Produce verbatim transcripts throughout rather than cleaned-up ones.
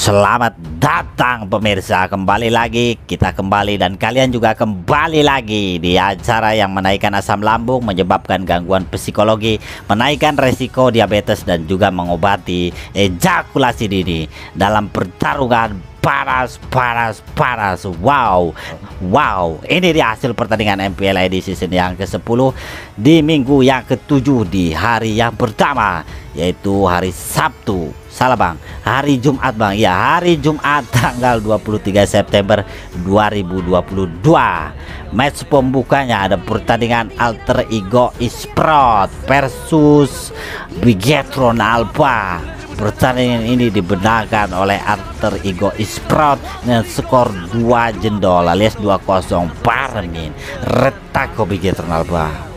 Selamat datang pemirsa, kembali lagi kita kembali dan kalian juga kembali lagi di acara yang menaikkan asam lambung, menyebabkan gangguan psikologi, menaikkan resiko diabetes dan juga mengobati ejakulasi dini dalam pertarungan panas panas panas. Wow wow, ini dia hasil pertandingan M P L I D season yang ke sepuluh di minggu yang ketujuh di hari yang pertama, yaitu hari Sabtu. Salah bang, hari Jumat bang. Ya, hari Jumat tanggal dua puluh tiga September dua ribu dua puluh dua. Match pembukanya ada pertandingan Alter Ego Esports versus Bigetron Alpha. Pertandingan ini dibenarkan oleh Alter Ego Esports dengan skor dua jendol alias dua kosong. Parmin retak Bigetron Alpha.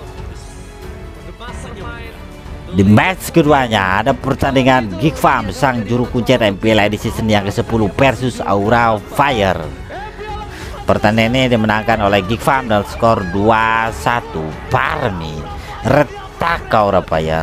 Di match keduanya ada pertandingan Geek Farm, sang juru kunci M P L I D season yang ke sepuluh versus Aura Fire. Pertandingan ini dimenangkan oleh Geek Farm dengan skor dua satu. Parmi retak Aura Fire.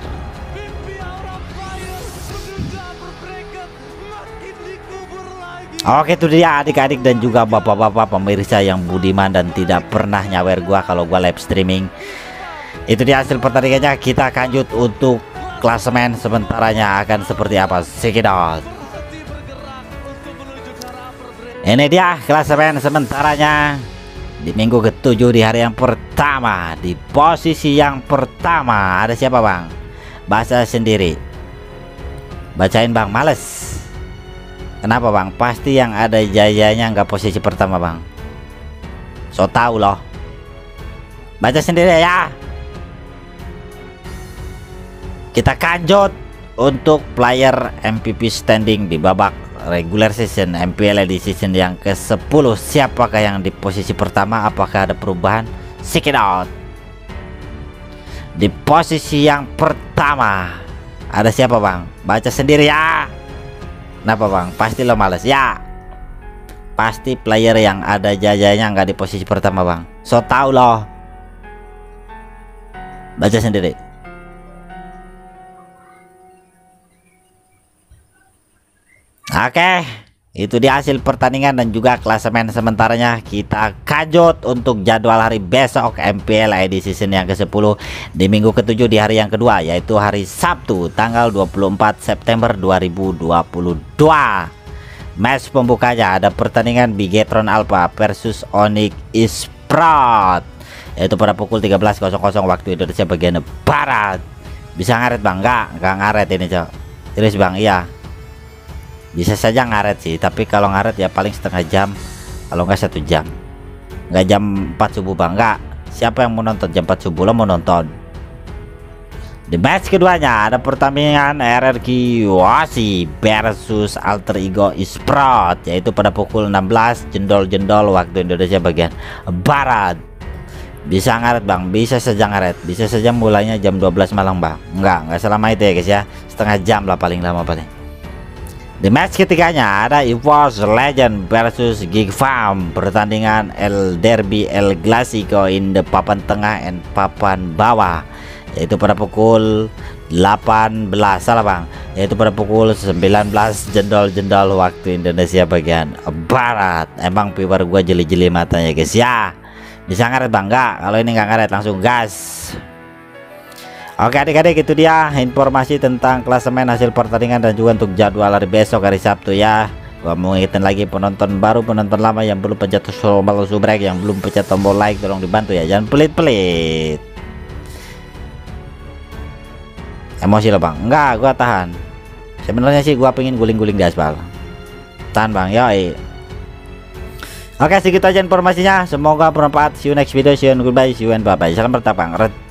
Oke, itu dia adik-adik dan juga bapak-bapak pemirsa yang budiman dan tidak pernah nyawer gua kalau gua live streaming. Itu dia hasil pertandingannya. Kita lanjut untuk klasemen sementaranya akan seperti apa. Check-it-out. Ini dia klasemen sementaranya di minggu ketujuh di hari yang pertama. Di posisi yang pertama ada siapa bang? Baca sendiri. Bacain bang, males. Kenapa bang? Pasti yang ada jayanya nggak posisi pertama bang. So tau loh. Baca sendiri ya. Kita kanjut untuk player M V P standing di babak regular season M P L I D season yang ke sepuluh. Siapakah yang di posisi pertama? Apakah ada perubahan? Check it out. Di posisi yang pertama ada siapa bang? Baca sendiri ya. Kenapa bang? Pasti lo males ya. Pasti player yang ada jajanya nggak di posisi pertama bang. So tau loh. Baca sendiri. Oke, itu dia hasil pertandingan dan juga klasemen sementaranya. Kita kajut untuk jadwal hari besok M P L I D season yang ke sepuluh di minggu ketujuh di hari yang kedua, yaitu hari Sabtu tanggal dua puluh empat September dua ribu dua puluh dua. Match pembukanya ada pertandingan Bigetron Alpha versus Onyx Esports, yaitu pada pukul tiga belas waktu Indonesia bagian barat. Bisa ngaret bang? Enggak, enggak ngaret ini cok. Terus bang, iya. Bisa saja ngaret sih, tapi kalau ngaret ya paling setengah jam, kalau nggak satu jam. Nggak jam empat subuh bang, nggak. Siapa yang mau nonton jam empat subuh? Lo mau nonton. Di match keduanya ada pertandingan R R Q Wasi versus Alter Ego Esports, yaitu pada pukul enam belas jendol-jendol waktu Indonesia bagian barat. Bisa ngaret bang, bisa saja ngaret, bisa saja mulainya jam dua belas malam bang. Nggak, nggak selama itu ya guys ya, setengah jam lah paling lama paling. Di match ketiganya ada EVOS Legend versus Geek Farm, pertandingan El Derby El Clasico in the papan tengah and papan bawah, yaitu pada pukul delapan belas, salah bang, yaitu pada pukul sembilan belas jendol-jendol waktu Indonesia bagian barat. Emang viewer gua jeli-jeli matanya guys ya. Bisa ngaret bang? Enggak, kalau ini nggak ngaret langsung gas. Oke adik-adik, itu dia informasi tentang klasemen hasil pertandingan dan juga untuk jadwal hari besok hari Sabtu ya. Gua mau ngingetin lagi penonton baru, penonton lama yang belum pencet tombol subrek, yang belum pencet tombol like, tolong dibantu ya, jangan pelit-pelit. Emosi lo bang? Enggak, gua tahan. Sebenarnya sih gua pengen guling-guling di aspal. Tahan bang, yoi. Oke, segitu aja informasinya, semoga bermanfaat. See you next video, see you and goodbye, see you and bye bye. Salam bertapa bang.